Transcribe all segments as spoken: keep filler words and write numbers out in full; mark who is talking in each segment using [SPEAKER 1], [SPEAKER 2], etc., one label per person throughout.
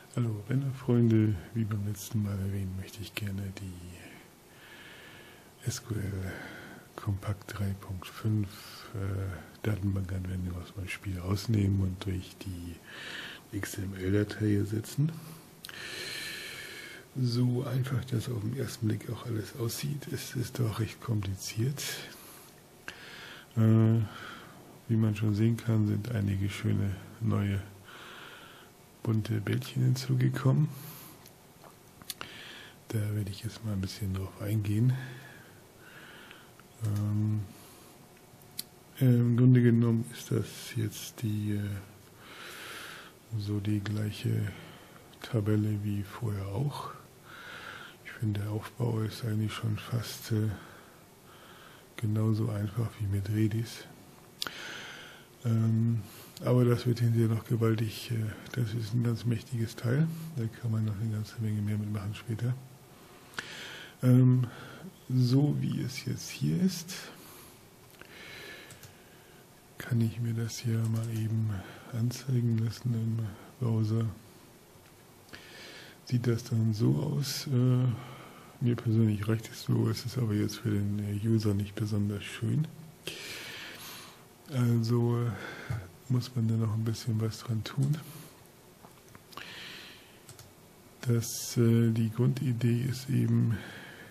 [SPEAKER 1] Hallo Rennerfreunde, wie beim letzten Mal erwähnt, möchte ich gerne die S Q L Compact drei Punkt fünf äh, Datenbankanwendung aus meinem Spiel rausnehmen und durch die X M L-Datei ersetzen. So einfach das auf den ersten Blick auch alles aussieht, ist es doch recht kompliziert. Äh, wie man schon sehen kann, sind einige schöne neue bunte Bildchen hinzugekommen. Da werde ich jetzt mal ein bisschen drauf eingehen. Ähm, Im Grunde genommen ist das jetzt die äh, so die gleiche Tabelle wie vorher auch. Ich finde, der Aufbau ist eigentlich schon fast äh, genauso einfach wie mit Redis. Ähm, aber das wird hinterher noch gewaltig, äh, das ist ein ganz mächtiges Teil, da kann man noch eine ganze Menge mehr mitmachen später. Ähm, so wie es jetzt hier ist, kann ich mir das hier mal eben anzeigen lassen im Browser. Sieht das dann so aus, äh, mir persönlich reicht es so, es ist aber jetzt für den User nicht besonders schön. Also äh, muss man da noch ein bisschen was dran tun. Das, äh, die Grundidee ist eben,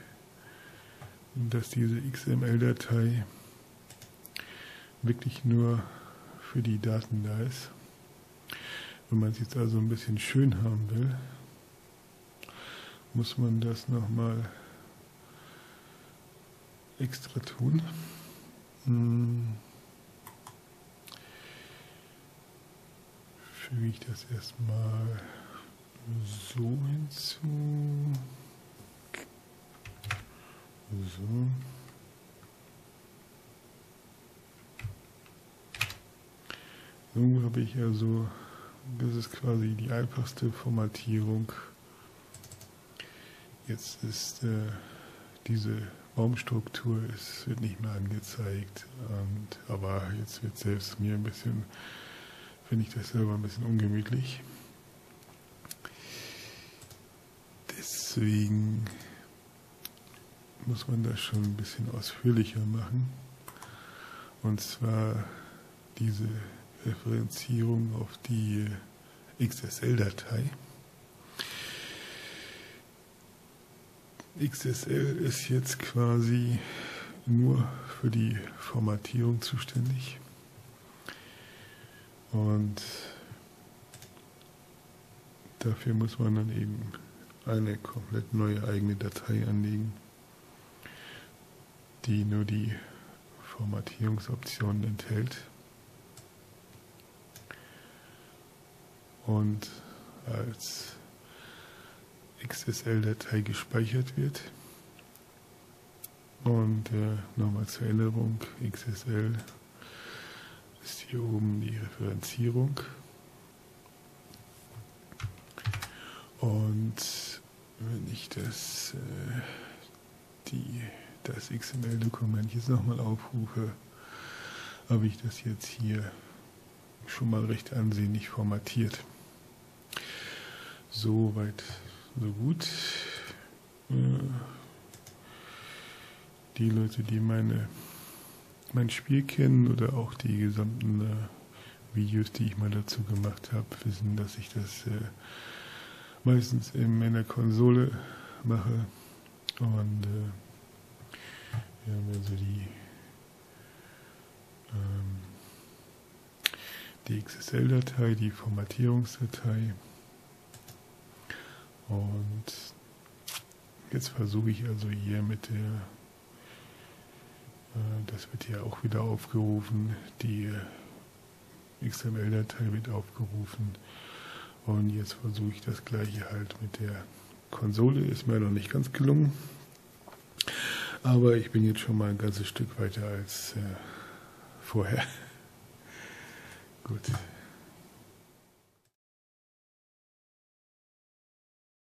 [SPEAKER 1] dass diese X M L-Datei wirklich nur für die Daten da ist. Wenn man es jetzt also ein bisschen schön haben will, muss man das nochmal extra tun. Hm. Füge ich das erstmal so hinzu. So. So habe ich also, das ist quasi die einfachste Formatierung. Jetzt ist äh, diese Baumstruktur, es wird nicht mehr angezeigt, und, aber jetzt wird selbst mir ein bisschen, finde ich das selber ein bisschen ungemütlich. Deswegen muss man das schon ein bisschen ausführlicher machen. Und zwar diese Referenzierung auf die X S L-Datei. X S L ist jetzt quasi nur für die Formatierung zuständig. Und dafür muss man dann eben eine komplett neue eigene Datei anlegen, die nur die Formatierungsoptionen enthält und als X S L-Datei gespeichert wird. Und äh, nochmal zur Erinnerung, X S L ist hier oben die Referenzierung. Und wenn ich das, äh, die, das X M L-Dokument jetzt nochmal aufrufe, habe ich das jetzt hier schon mal recht ansehnlich formatiert. So weit, so gut. Die Leute, die meine, mein Spiel kennen oder auch die gesamten äh, Videos, die ich mal dazu gemacht habe, wissen, dass ich das äh, meistens in meiner Konsole mache. Und äh, wir haben also die, ähm, die X S L-Datei, die Formatierungsdatei. Und jetzt versuche ich also hier mit der, äh, das wird hier auch wieder aufgerufen, die X M L-Datei wird aufgerufen. Und jetzt versuche ich das gleiche halt mit der Konsole. Ist mir noch nicht ganz gelungen. Aber ich bin jetzt schon mal ein ganzes Stück weiter als äh, vorher. Gut.